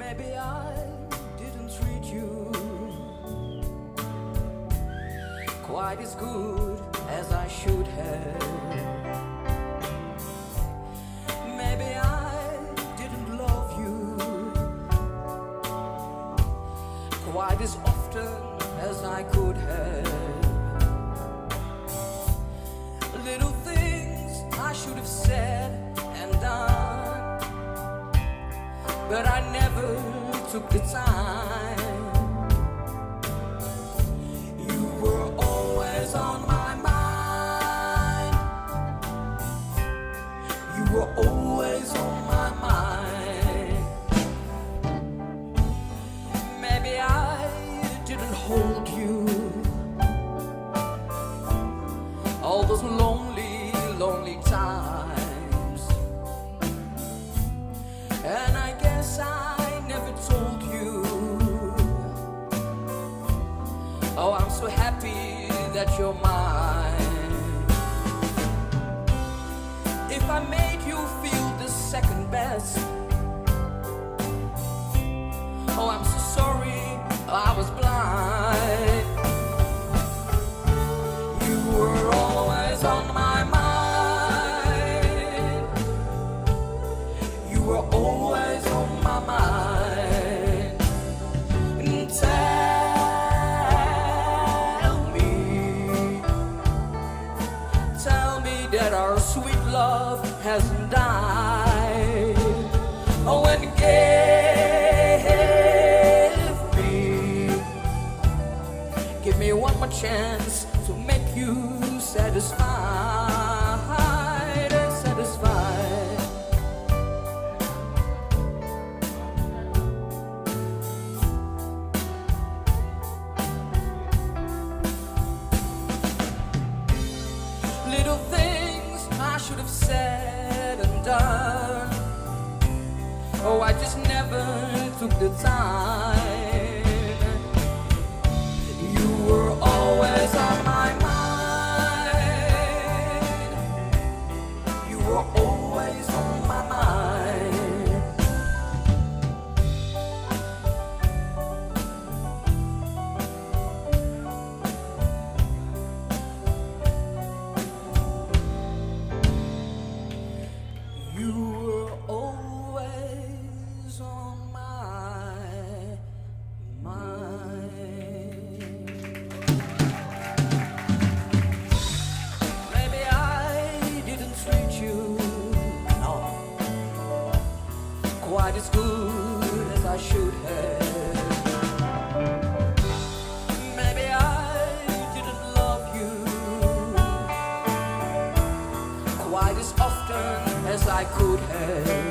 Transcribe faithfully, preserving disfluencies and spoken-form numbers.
Maybe I didn't treat you quite as good as I should have. Maybe I didn't love you quite as often as I could have. Little things I should have said and done, but I never took the time. You were always on my mind. You were always on my mind. Maybe I didn't hold you all those lonely, lonely times, and I guess I never told you. Oh, I'm so happy that you're mine. If I made you feel the second best, oh, I'm so sorry, I was blind. You were always on my mind. You were always on my mind. And tell me, tell me that our sweet love hasn't died. Oh, and give me, give me one more chance to make you satisfied, satisfied. Little things I should have said and done, oh, I just never took the time. You were always on my mind. You were always on my mind. You were always on my mind. Maybe I didn't treat you, no, quite as good as I should have. Maybe I didn't love you quite as often as I could have.